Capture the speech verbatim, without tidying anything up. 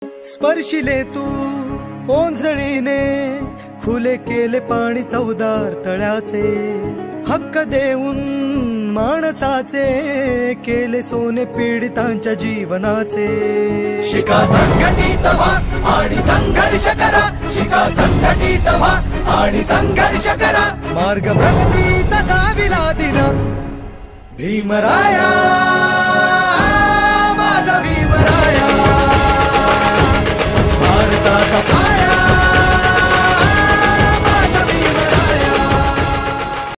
स्पर्शिले तू ओंजळीने, खुले केले पाणी चौदार तळ्याचे, हक्क देऊन माणसाचे, केले सोने पीडितांच्या जीवनाचे। शिका संघटित व्हा आणि संघर्ष करा, शिका संघटित व्हा आणि संघर्ष करा, मार्ग प्रगतीचा दाविला दिना भीमराया।